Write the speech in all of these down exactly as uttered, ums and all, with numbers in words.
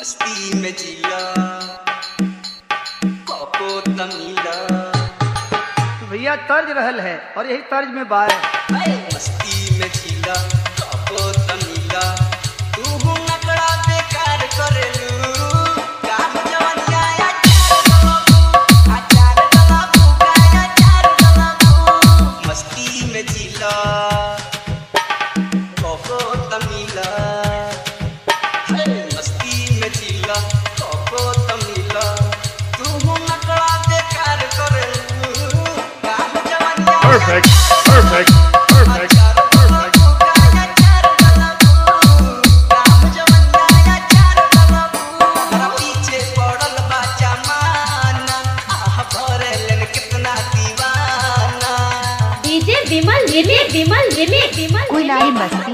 मस्ती में जिला कोको तमीला। भैया तर्ज रहल है और यही तर्ज में बाय मस्ती में जिला कोको तमीला। तू हूँ नकड़ा बेकार करेलू काम जवनिया अचार गलाबू अचार गलाबू का अचार गलाबू। मस्ती में जिला कोको तमीला। मस्ती में जिला कोको तमीला। तू हूँ नकड़ा बेकार करेलू काम जवनिया Perfect, perfect, perfect, perfect. DJ Vimal रिमे विमल रिमे विमल कोई लारी बस्ती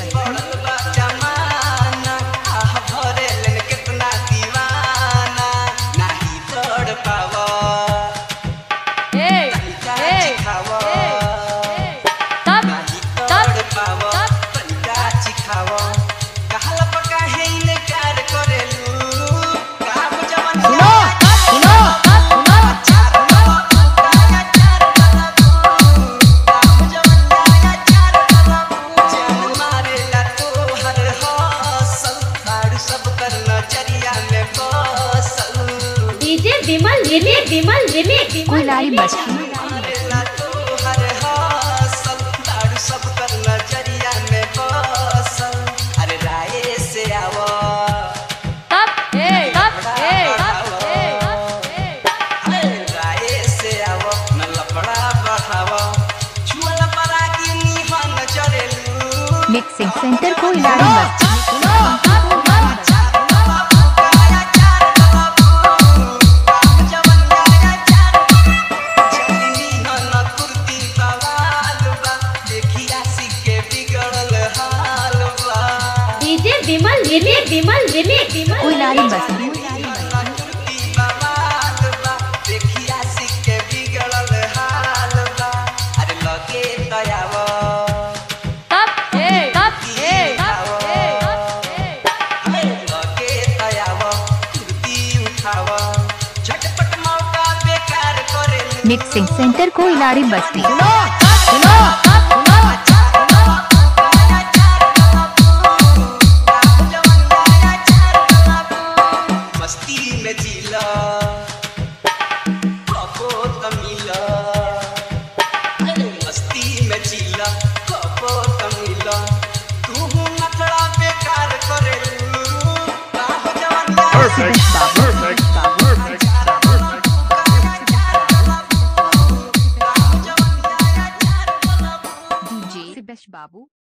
डीजे विमल रिमे विमल रिमे कोई लारी बस्ती अरे राय से आवो राय से आवो न लफड़ा बढ़ावो छुअल परा की निहन चरेलू। मिक्सिंग सेंटर कोई लारी बस्ती विमल रिमे विमल रिमे विमल कोई लारी बस्ती अरे लगे दयावा लगे दयावा कुर्ती उठावा झटपट मौका बेकार करेलू। मिक्सिंग सेंटर कोई लारी बस्ती मस्ती में जिला कोको तमीला। मस्ती में जिला कोको तमीला। तू हूँ नखड़ा बेकार करेलू काम जवनिया Perfect, perfect, perfect, perfect. DJ best बाबू।